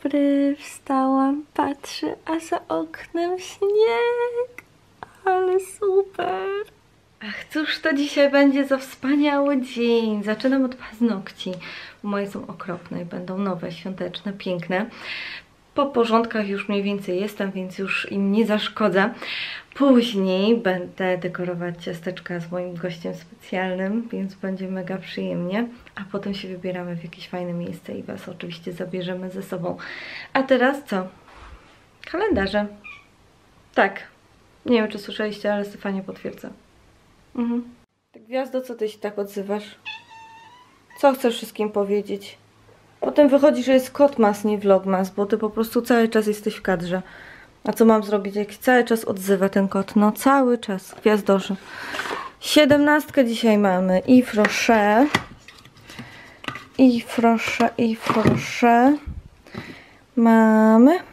dobry, wstałam, patrzę, a za oknem śnieg, ale super. Ach, cóż to dzisiaj będzie za wspaniały dzień. Zaczynam od paznokci. Moje są okropne i będą nowe, świąteczne, piękne. Po porządkach już mniej więcej jestem, więc już im nie zaszkodzę. Później będę dekorować ciasteczka z moim gościem specjalnym, więc będzie mega przyjemnie. A potem się wybieramy w jakieś fajne miejsce i Was oczywiście zabierzemy ze sobą. A teraz co? Kalendarze. Tak. Nie wiem, czy słyszeliście, ale Stefania potwierdza. Tak, Gwiazdo, co ty się tak odzywasz? Co chcesz wszystkim powiedzieć? Potem wychodzi, że jest Kotmas, nie Vlogmas, bo ty po prostu cały czas jesteś w kadrze. A co mam zrobić, jak cały czas odzywa ten kot? No cały czas, gwiazdorzy. 17 dzisiaj mamy. I proszę. I proszę, i proszę. Mamy.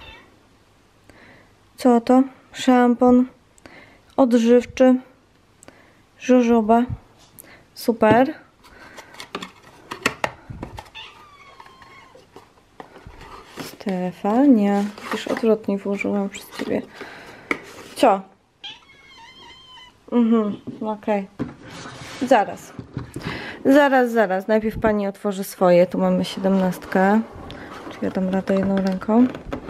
Co to? Szampon odżywczy. Żożoba. Super. Stefania. Już odwrotnie włożyłam przez ciebie. Co? Okej. Zaraz. Zaraz. Najpierw pani otworzy swoje. Tu mamy 17. Czy ja dam radę jedną ręką?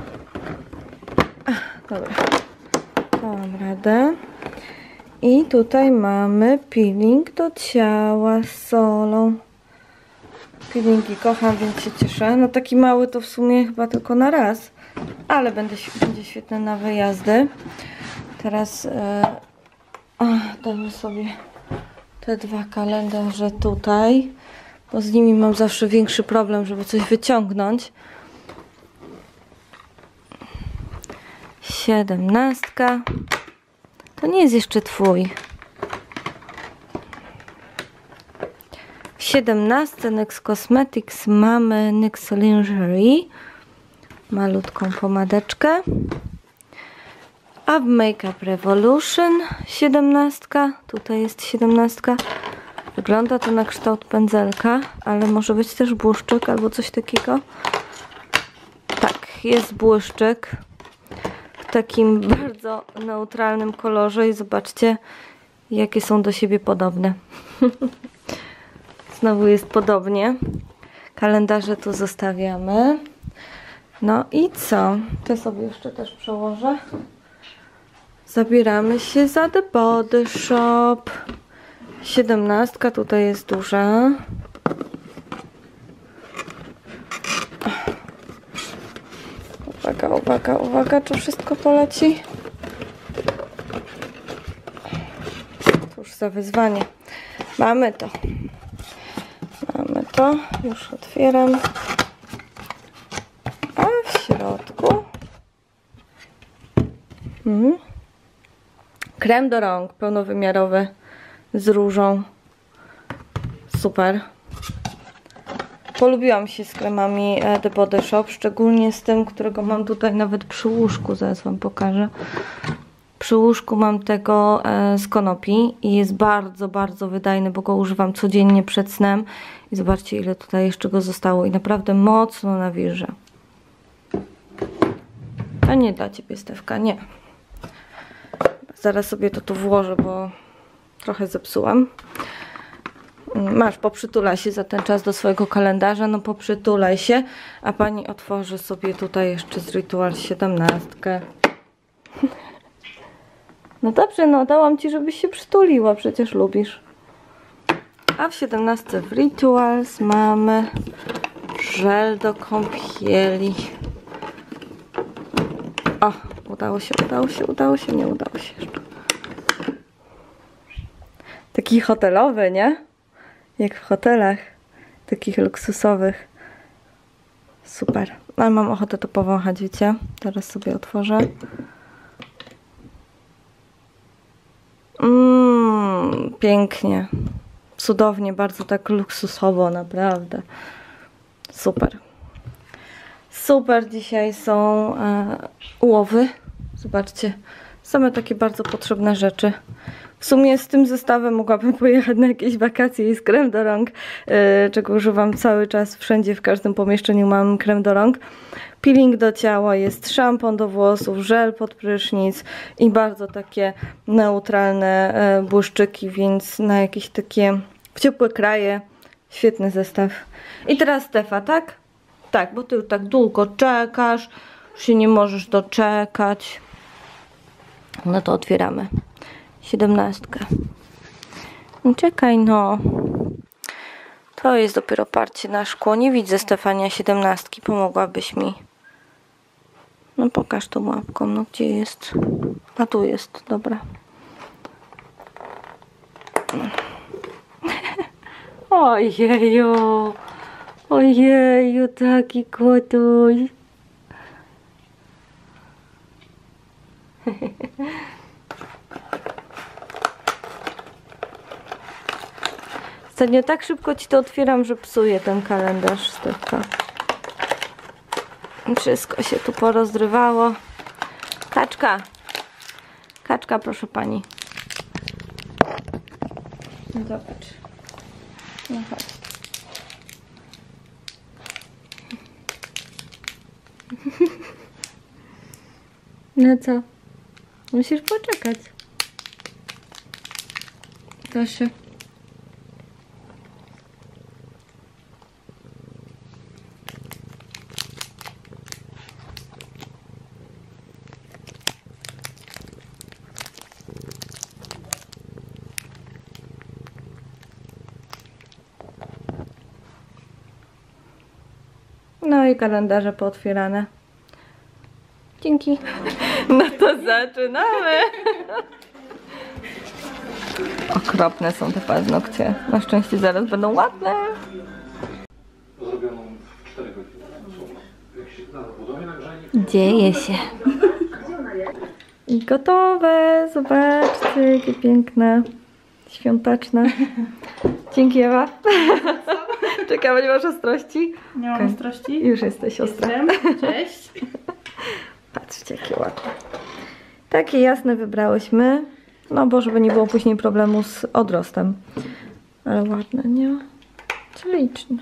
Dobra. Dam radę. I tutaj mamy peeling do ciała z solą. Peelingi kocham, więc się cieszę. No taki mały to w sumie chyba tylko na raz. Ale będzie świetny na wyjazdy. Teraz damy sobie te dwa kalendarze tutaj. Bo z nimi mam zawsze większy problem, żeby coś wyciągnąć. 17. To nie jest jeszcze twój. 17 NYX Cosmetics mamy NYX Lingerie. Malutką pomadeczkę. A w Makeup Revolution 17. Tutaj jest 17. Wygląda to na kształt pędzelka, ale może być też błyszczyk albo coś takiego. Tak, jest błyszczyk. W takim bardzo neutralnym kolorze i zobaczcie, jakie są do siebie podobne. Znowu jest podobnie. Kalendarze tu zostawiamy. No i co? To sobie jeszcze też przełożę. Zabieramy się za The Body Shop. 17 tutaj jest duża. Uwaga, czy wszystko poleci? Cóż za wyzwanie. Mamy to. Już otwieram. A w środku krem do rąk pełnowymiarowy z różą. Super. Polubiłam się z kremami The Body Shop, szczególnie z tym, którego mam tutaj nawet przy łóżku. Zaraz wam pokażę. Przy łóżku mam tego z konopi i jest bardzo, bardzo wydajny, bo go używam codziennie przed snem. I zobaczcie, ile tutaj jeszcze go zostało i naprawdę mocno nawilża. A nie dla ciebie, Stefka, nie. Zaraz sobie to tu włożę, bo trochę zepsułam. Masz, poprzytulaj się za ten czas do swojego kalendarza, no poprzytulaj się, a pani otworzy sobie tutaj jeszcze z Ritual 17. No dobrze, no dałam ci, żebyś się przytuliła, przecież lubisz. A w 17 w Rituals mamy żel do kąpieli. O, udało się, nie udało się jeszcze. Taki hotelowy, nie? Jak w hotelach, takich luksusowych. Super. Ale mam ochotę to powąchać, wiecie? Teraz sobie otworzę. Pięknie. Cudownie, bardzo tak luksusowo, naprawdę. Super. Super, dzisiaj są łowy. Zobaczcie, same takie bardzo potrzebne rzeczy. W sumie z tym zestawem mogłabym pojechać na jakieś wakacje i z krem do rąk, czego używam cały czas, wszędzie, w każdym pomieszczeniu mam krem do rąk. peeling do ciała, jest szampon do włosów, żel pod prysznic i bardzo takie neutralne błyszczyki, więc na jakieś takie ciepłe kraje świetny zestaw. I teraz Stefa, tak? Tak, bo ty już tak długo czekasz, już się nie możesz doczekać. No to otwieramy 17. No czekaj no. To jest dopiero parcie na szkło. Nie widzę Stefania 17. Pomogłabyś mi. No pokaż tą łapką. No gdzie jest? A tu jest. Dobra. Ojeju. Ojeju, taki kotuś. Ostatnio tak szybko ci to otwieram, że psuję ten kalendarz, Stefka. Wszystko się tu porozrywało. Kaczka. Kaczka, proszę pani. No zobacz. No chodź. No co? Musisz poczekać. Proszę. No i kalendarze pootwierane. Dzięki. No to zaczynamy. Okropne są te paznokcie. Na szczęście zaraz będą ładne. Dzieje się. I gotowe. Zobaczcie, jakie piękne. Świąteczne. Dzięki, Ewa. Czekamy, nie masz ostrości? Nie mam ostrości. Już jesteś ostra. Cześć. Patrzcie, jakie ładne. Takie jasne wybrałyśmy. No bo żeby nie było później problemu z odrostem. Ale ładne, nie? Śliczne.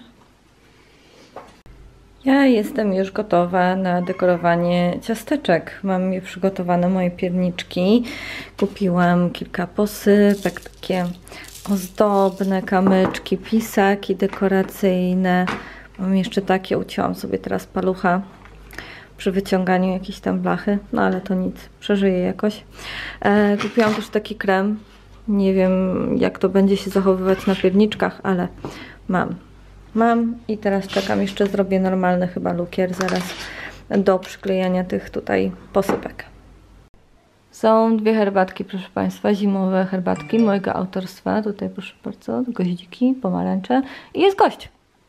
Ja jestem już gotowa na dekorowanie ciasteczek. Mam je przygotowane, moje pierniczki. Kupiłam kilka posypek, takie ozdobne kamyczki, pisaki dekoracyjne. Mam jeszcze takie, ucięłam sobie teraz palucha przy wyciąganiu jakiejś tam blachy, no ale to nic, przeżyję jakoś. Kupiłam też taki krem. Nie wiem, jak to będzie się zachowywać na pierniczkach, ale mam i teraz czekam, jeszcze zrobię normalny chyba lukier zaraz do przyklejania tych tutaj posypek. Są dwie herbatki, proszę Państwa, zimowe herbatki mojego autorstwa. Tutaj proszę bardzo, goździki, pomarańcze i jest gość.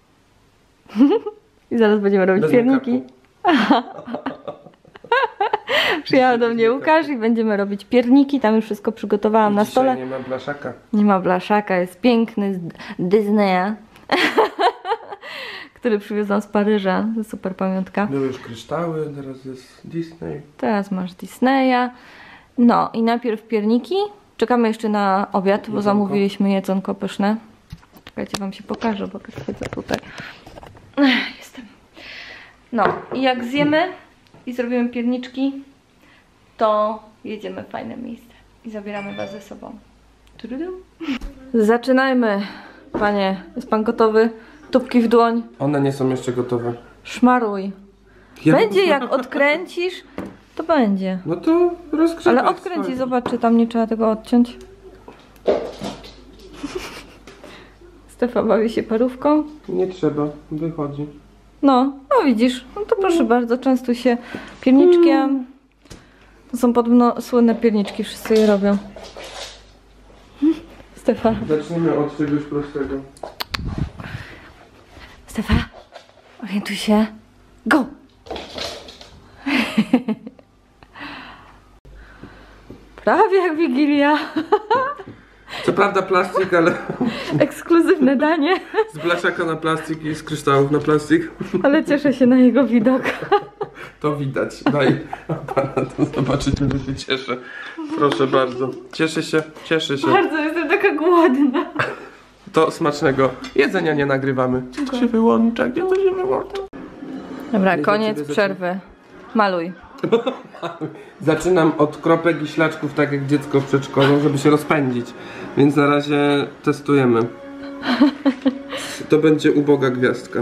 I zaraz będziemy robić pierniki. Przyjechał do mnie Łukasz i będziemy robić pierniki. Tam już wszystko przygotowałam na stole. Nie ma blaszaka. Nie ma blaszaka, jest piękny z Disneya, który przywiozłam z Paryża. Super pamiątka. Były już kryształy, teraz jest Disney. Teraz masz Disneya. No i najpierw pierniki. Czekamy jeszcze na obiad, bo zamówiliśmy jedzonko pyszne. Czekajcie, wam się pokażę, bo też siedzę tutaj. Jestem. No i jak zjemy i zrobimy pierniczki, to jedziemy w fajne miejsce i zabieramy was ze sobą. Zaczynajmy, panie. Jest pan gotowy? Tubki w dłoń. One nie są jeszcze gotowe. Szmaruj. Będzie jak odkręcisz, to będzie. No to rozgrzewaj. Ale odkręć i zobacz, czy tam nie trzeba tego odciąć. Stefa bawi się parówką. Nie trzeba, wychodzi. No widzisz. No to proszę bardzo, częstuj się pierniczkiem. To są podobno słynne pierniczki, wszyscy je robią. Stefa. Zaczniemy od czegoś prostego. Stefa, orientuj się. Go! Prawie jak Wigilia. Co prawda plastik, ale Ekskluzywne danie. z blaszaka na plastik i z kryształów na plastik. Ale cieszę się na jego widok. To widać. Daj pana, to zobaczycie, że się cieszę. Proszę bardzo. Cieszę się, cieszę się. Bardzo jestem taka głodna. To smacznego jedzenia nie nagrywamy. Gdzie to się wyłącza? Gdzie to się wyłącza? Dobra, Wiesz, koniec do ciebie przerwy. Maluj. Zaczynam od kropek i ślaczków, tak jak dziecko w przedszkolu, żeby się rozpędzić. Więc na razie testujemy. To będzie uboga gwiazdka.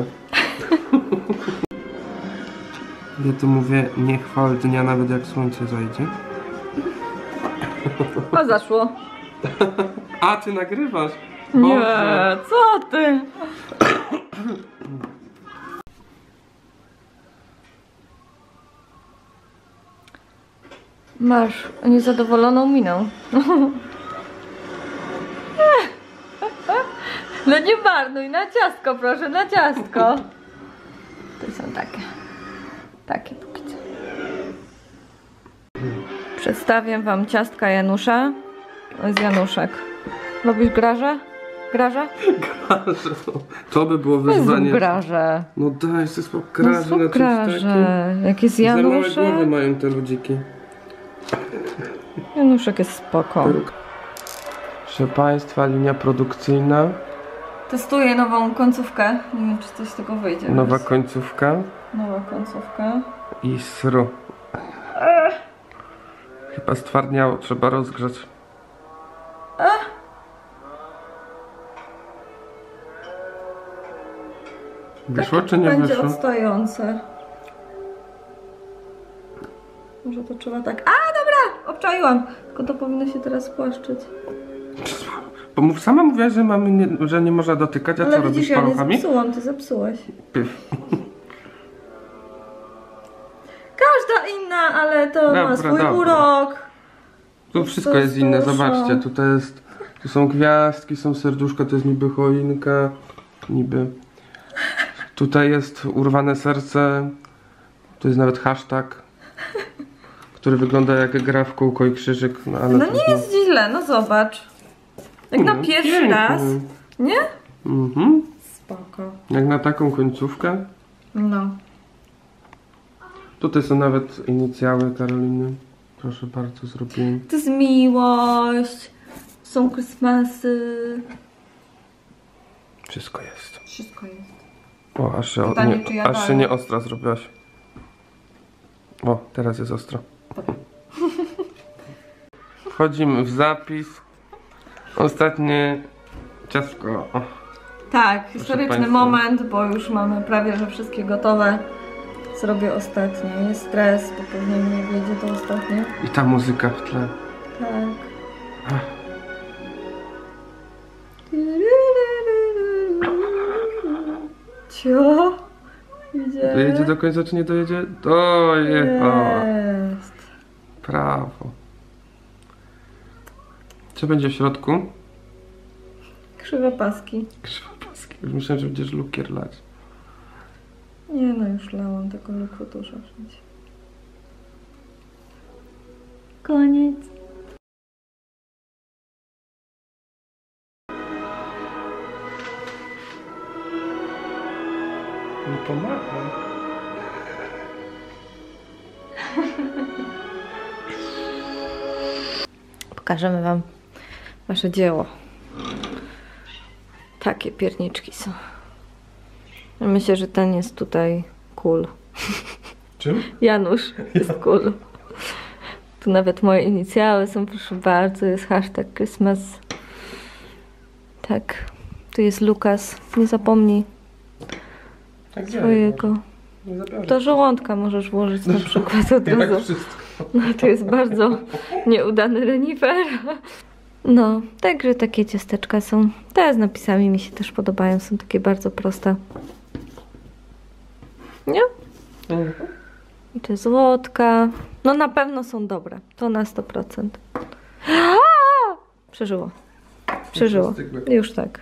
Ja tu mówię, nie chwal dnia, nawet jak słońce zajdzie. A zaszło. A, ty nagrywasz? Nie, Boże. co ty? Masz niezadowoloną minę. No nie marnuj, na ciastko proszę, na ciastko. To są takie. Takie póki co. Przedstawię wam ciastka Janusza. To jest Januszek. Lubisz graże? Graża? To by było Jezu, wyzwanie. graże. No daj, to jest graże No na są czymś takim. graże. Jak jest Za małe Januszek. głowy mają te ludziki. Januszek jest spoko. Proszę Państwa, linia produkcyjna. Testuję nową końcówkę. Nie wiem, czy coś z tego wyjdzie. Nowa końcówka. Nowa końcówka. I sru. Chyba stwardniało, trzeba rozgrzać. Wyszło czy nie Będzie wyszło? odstające. Może to trzeba tak. A, dobra! Obczaiłam. Tylko to powinno się teraz płaszczyć. Bo sama mówiłaś, że, że nie można dotykać, a Ale co widzisz, robisz ja nie paluchami? zepsułam, ty zepsułeś. Pyf. Każda inna, ale to Dobra, ma swój dobra. urok. Tu wszystko jest inne, zobaczcie, tutaj jest, tu są gwiazdki, są serduszka, to jest niby choinka, niby. Tutaj jest urwane serce, tu jest nawet hashtag, który wygląda jak gra w kółko i krzyżyk, no ale No to nie jest źle, no zobacz. Jak na pierwszy pięknie. raz. Nie? Mhm. Spoko. Jak na taką końcówkę. No. Tutaj są nawet inicjały Karoliny. Proszę bardzo, zrobiłem. To jest miłość. Są Christmasy. Wszystko jest. Wszystko jest. O, aż się, Pytanie, nie, czy ja aż się dalej. nie ostra zrobiłaś. O, teraz jest ostro. Wchodzimy w zapis. Ostatnie ciastko. O. Tak, historyczny Państwa. moment, bo już mamy prawie, że wszystkie gotowe. Zrobię ostatnie. Jest stres, bo pewnie nie wyjdzie to ostatnie. I ta muzyka w tle. Tak. Cio. Idzie. Dojedzie do końca, czy nie dojedzie? Dojechała. Jest. Prawo. Co będzie w środku? Krzywe paski. Krzywopaski. Już myślałem, że będziesz lukier lać. Nie no, już lałam tego lukwotusza wszędzie. Koniec. Nie pomagam. Pokażemy wam wasze dzieło. Takie pierniczki są. Myślę, że ten jest tutaj cool. Czym? Janusz jest cool. Tu nawet moje inicjały są, proszę bardzo. Jest hashtag Christmas. Tak. Tu jest Lukas. Nie zapomnij Tak swojego. Nie zabiorę. Do żołądka możesz włożyć na przykład od Jak razu. wszystko. No to jest bardzo nieudany renifer. No, także takie ciasteczka są. Te z napisami mi się też podobają. Są takie bardzo proste. Nie? I te złotka. No na pewno są dobre. To na 100%. Przeżyło. Przeżyło. Już tak.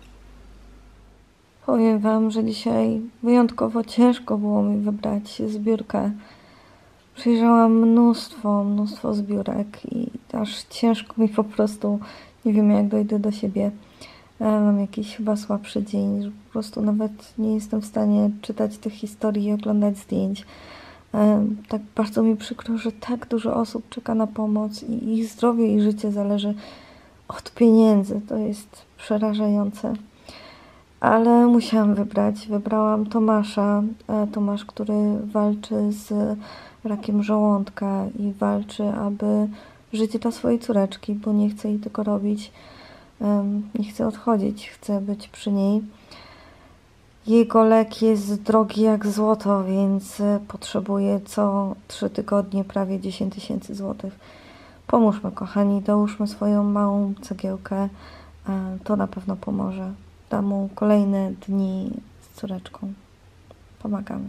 Powiem wam, że dzisiaj wyjątkowo ciężko było mi wybrać zbiórkę. Przejrzałam mnóstwo zbiórek i aż ciężko mi po prostu, nie wiem jak dojdę do siebie. Mam jakiś chyba słabszy dzień, że po prostu nawet nie jestem w stanie czytać tych historii i oglądać zdjęć. Tak bardzo mi przykro, że tak dużo osób czeka na pomoc i ich zdrowie i życie zależy od pieniędzy. To jest przerażające. ale musiałam wybrać. Wybrałam Tomasza. Tomasz, który walczy z rakiem żołądka i walczy, aby żyć dla swojej córeczki, bo nie chce jej tego robić. Nie chce odchodzić, chce być przy niej. Jego lek jest drogi jak złoto, więc potrzebuje co 3 tygodnie prawie 10 000 złotych. Pomóżmy, kochani, dołóżmy swoją małą cegiełkę. To na pewno pomoże. Da mu kolejne dni z córeczką. Pomagamy.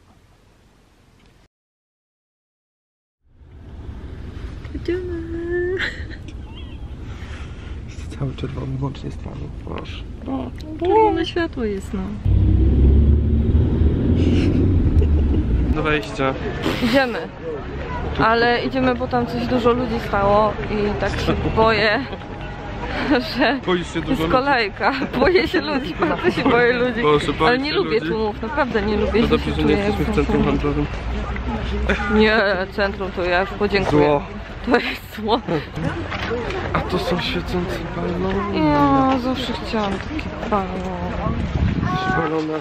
Idziemy. Jest cały czerwony, łącznie z twarzą. Proszę. Czerwone światło jest, no. Do wejścia. Idziemy. Ale idziemy, bo tam coś dużo ludzi stało i tak się boję, że Boisz się dużo jest ludzi? kolejka. Boję się ludzi, bardzo się boję ludzi. Boże, ale nie lubię ludzi? tłumów, naprawdę nie lubię. No dobrze, że nie jesteśmy w centrum handlowym. Nie, centrum to ja już podziękuję. Zło. To jest zło. A to są świecące balony. Ja zawsze chciałam taki balon. Balona.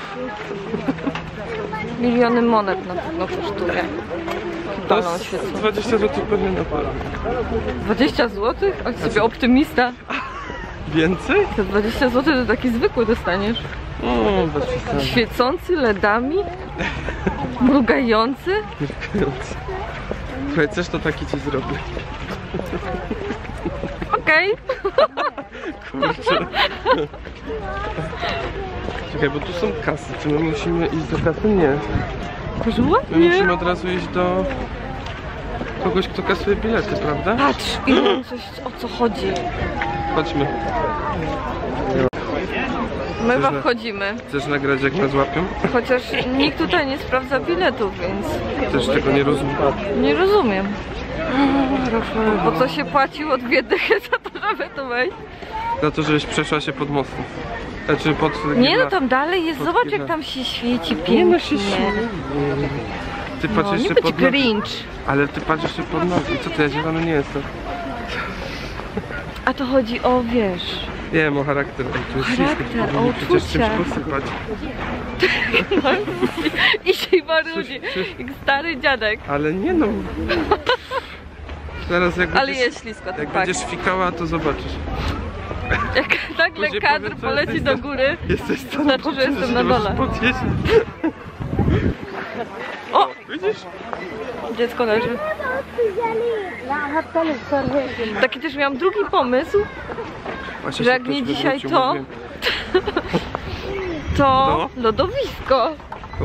Miliony monet na pewno kosztuje. Taki To balon jest świecący. 20 zł pewnie na pewno. 20 zł? Oj, sobie optymista. Więcej? Te 20 zł to taki zwykły dostaniesz. Bez przesady. Świecący LEDami? Mrugający? Słuchaj, coś to taki ci zrobię. Okej. Kurczę. Czekaj, bo tu są kasy. Czy my musimy iść do kasy? Nie. Kożuła? My musimy od razu iść do kogoś, kto kasuje bilety, prawda? Patrz, ile coś, o co chodzi. Chodźmy. My Chcesz wchodzimy. Chcesz nagrać, jak nas łapią? Chociaż nikt tutaj nie sprawdza biletów, więc Też tego nie rozumiem. nie rozumiem. Po co się płaciło 2 dychy za to, żeby tu wejść? Za to, żeś przeszła się pod mostem. Znaczy pod... Nie no, tam dalej jest, pod zobacz Gila. jak tam się świeci Nie no, się pięknie. śmieje. Ty patrz No, nie jeszcze być pod nogi. Grinch. Ale ty patrz jeszcze pod nogi. Co ty, ja zielony nie jestem. A to chodzi o, wiesz... Nie wiem, o charakter. Tu jest Charakter, ślisko, o przecież czymś uczucia. posypać. I się marudzi, jak stary dziadek. Ale nie no. Zaraz jak Ale będziesz, jest ślisko, to jak fakt. będziesz fikała, to zobaczysz. Jak nagle Później kadr powiedzą, poleci jesteś do na- góry, Jesteś tam znaczy, że jestem na dole. Podjeść. O! Widzisz? Dziecko leży. Taki też miałam drugi pomysł, Właśnie że się jak nie ktoś dzisiaj wywrócił, to, mówiłem. to lodowisko.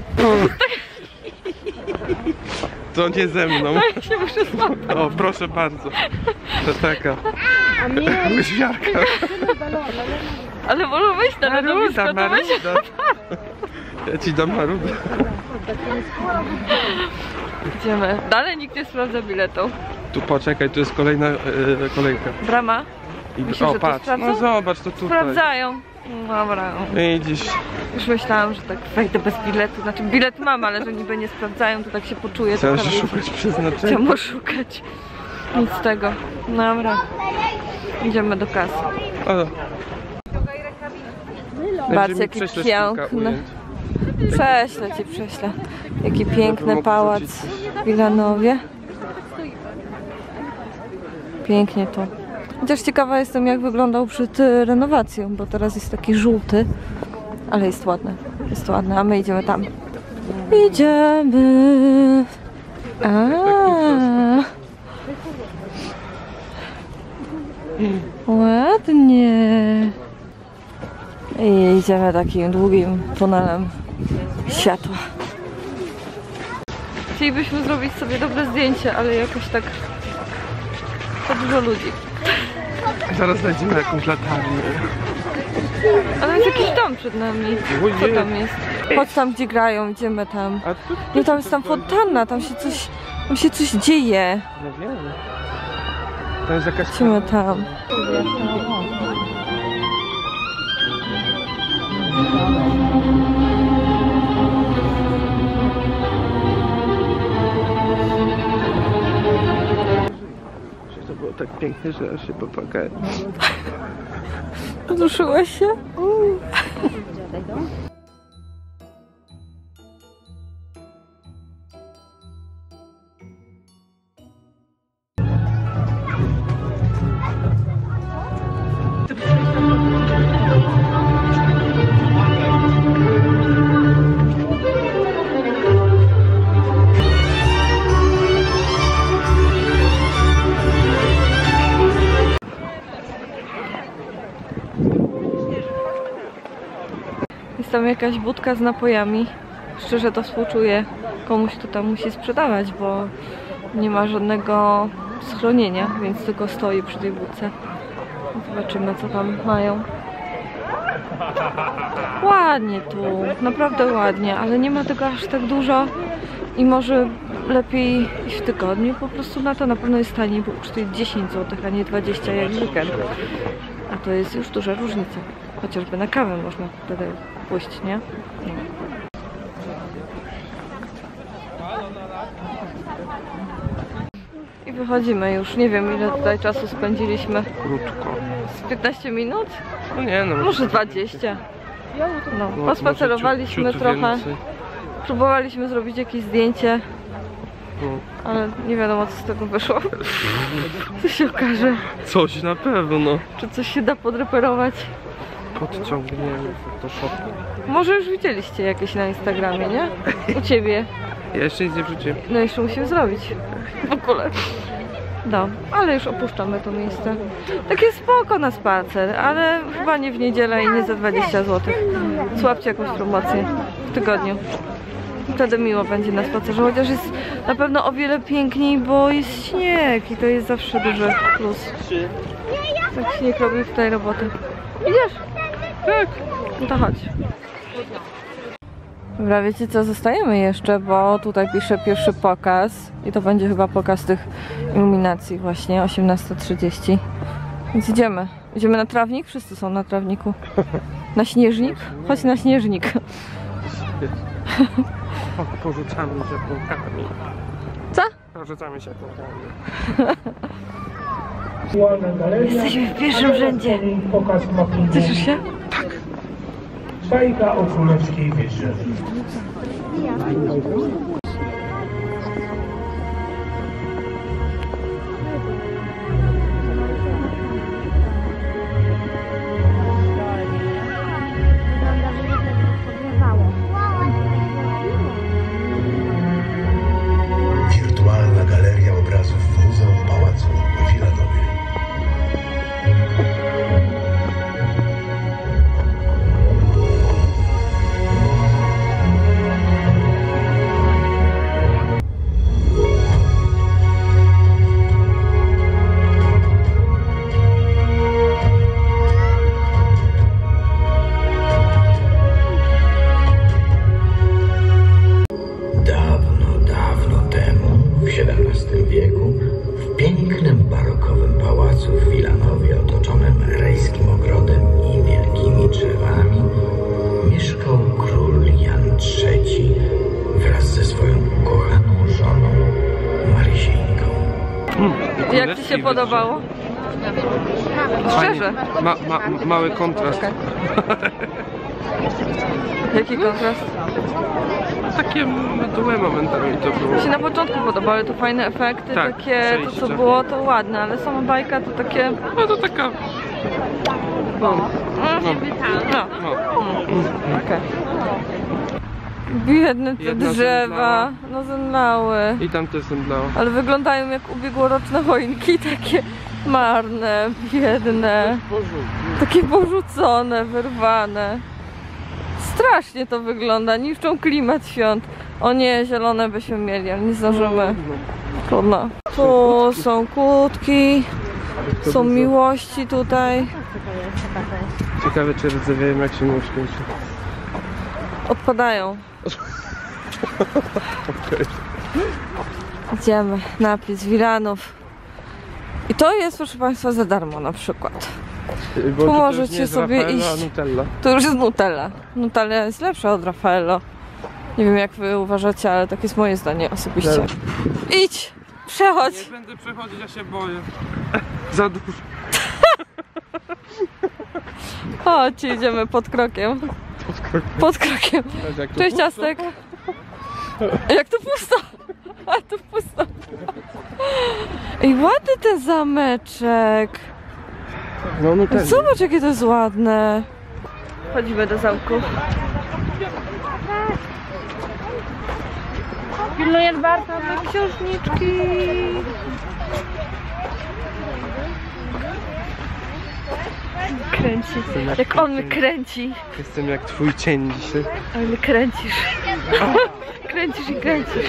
To nie ze mną. Ja się muszę złapać. O, proszę bardzo. To taka łyżwiarka. Ale może wejść na lodowisko, to Maruda, weź. Maruda. Ja ci dam marudę. Idziemy. Dalej nikt nie sprawdza biletu. Tu poczekaj, tu jest kolejna kolejka. Brama. I, Myślisz, że o, to patrz, sprawdzą? no zobacz, to tutaj. Sprawdzają. Dobra. Widzisz. Już myślałam, że tak wejdę bez biletu. Znaczy bilet mam, ale że niby nie sprawdzają, to tak się poczuję. to Chciałem prawie- szukać przeznaczenia. Chciałam oszukać. Nic z tego. Dobra. Idziemy do kasy. O, Patrz, jakie piękne. Prześlę ci, prześlę. Jaki piękny pałac w Wilanowie. Pięknie tu. Chociaż ciekawa jestem, jak wyglądał przed renowacją, bo teraz jest taki żółty. Ale jest ładny. Jest ładny, a my idziemy tam. Idziemy. Ładnie. I idziemy takim długim tunelem światła. Chcielibyśmy zrobić sobie dobre zdjęcie, ale jakoś tak za dużo ludzi. Zaraz znajdziemy jakąś latarnię. Ale jest jakiś dom przed nami. Co Ojej. tam jest? Chodź tam, gdzie grają, idziemy tam. A tu? Nie, tam jest tam fontanna, tam się coś dzieje. No wiem. To jest jakaś... Idziemy tam. To było tak pięknie, że aż się popłakałem. Wzruszyłaś się? Jest tam jakaś budka z napojami. Szczerze to współczuję komuś, kto tam musi sprzedawać, bo nie ma żadnego schronienia, więc tylko stoi przy tej budce. Zobaczymy, co tam mają. Ładnie tu, naprawdę ładnie, ale nie ma tego aż tak dużo i może lepiej iść w tygodniu. Po prostu na to na pewno jest taniej, bo kosztuje 10 zł, a nie 20 jak w weekend. A to jest już duża różnica. Chociażby na kawę można wtedy pójść, nie? No. I wychodzimy już. Nie wiem, ile tutaj czasu spędziliśmy. Krótko. Z 15 minut? No nie, no. Może 20. No, pospacerowaliśmy trochę. Więcej. Próbowaliśmy zrobić jakieś zdjęcie, No. ale nie wiadomo, co z tego wyszło. Co się okaże? Coś na pewno. Czy coś się da podreperować? Podciągniemy Photoshopem. Może już widzieliście jakieś na Instagramie, nie? U ciebie. Ja jeszcze nic nie wrzuciłem. No jeszcze musimy zrobić. W ogóle. No, ale już opuszczamy to miejsce. Takie spoko na spacer, ale chyba nie w niedzielę i nie za 20 zł. Słabcie jakąś promocję w tygodniu. Wtedy miło będzie na spacerze, chociaż jest na pewno o wiele piękniej, bo jest śnieg i to jest zawsze duży plus. Tak śnieg robi tutaj robotę. Idziesz? Tak. No to chodź. Dobra, wiecie co, zostajemy jeszcze, bo tutaj piszę pierwszy pokaz i to będzie chyba pokaz tych iluminacji właśnie, 18:30. Więc idziemy. Idziemy na trawnik? Wszyscy są na trawniku. Na śnieżnik? Chodź na śnieżnik. Porzucamy się półkami. Co? Porzucamy się półkami. Jesteśmy w pierwszym rzędzie. Cieszysz się? Bajka o królewskiej wieży. Wirtualna galeria obrazów w Muzeum Pałacu w Wilanowie. Jak ci się podobało? Szczerze? Mały kontrast. Jaki kontrast? Takie mdłe momentami to było. Mi się na początku podobały to fajne efekty, Tak, takie to co było to ładne, ale sama bajka to takie... No to taka... No. Okej. Biedne te Jedna drzewa, zemdlała. no zemdlały. I tam też zemdlało. Ale wyglądają jak ubiegłoroczne choinki, takie marne, biedne, takie porzucone, wyrwane. Strasznie to wygląda, niszczą klimat świąt. O nie, zielone byśmy mieli, ale nie zdążymy. Trudno. Tu są kłódki, są miłości tutaj. Ciekawe, czy rdzewieją, jak się nie uświęci. Odpadają. Okay. Idziemy na Plac Wilanów. I to jest, proszę Państwa, za darmo na przykład. Bo Tu to możecie już nie sobie Raffaella, iść. Nutella. To już jest Nutella. Nutella jest lepsza od Raffaello. Nie wiem, jak wy uważacie, ale tak jest moje zdanie osobiście. Dobra. Idź! Przechodź! Nie będę przechodzić, ja się boję. Za dużo. Chodź, idziemy pod krokiem. Pod krokiem. Cześć, ciastek. Jak to pusto? A to pusto. Ej, ładny ten zameczek. No, Nutella. Zobacz, jakie to jest ładne. Chodzimy do zamku. Pilnujesz bardzo na księżniczki. Kręci. Jak on mnie kręci. Jestem jak twój cień dzisiaj. Ale mnie kręcisz. Kręcisz i kręcisz.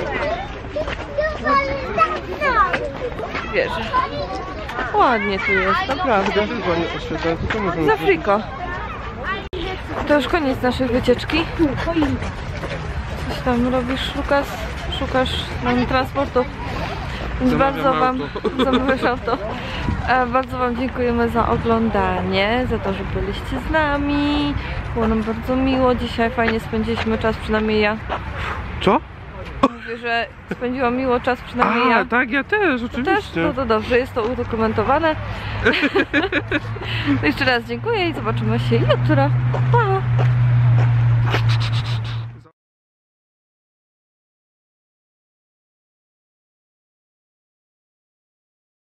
Wierzę. Ładnie tu jest, naprawdę. Za friko. To już koniec naszej wycieczki. Coś tam robisz, Lukas? Szukasz nam transportu. Więc bardzo wam zamawiasz auto. Bardzo wam dziękujemy za oglądanie, za to, że byliście z nami. Było nam bardzo miło. Dzisiaj fajnie spędziliśmy czas, przynajmniej ja. Co? Mówię, że spędziłam miło czas, przynajmniej ja. Tak, ja też, oczywiście. Też? No to dobrze, jest to udokumentowane. Jeszcze raz dziękuję i zobaczymy się jutro. Pa!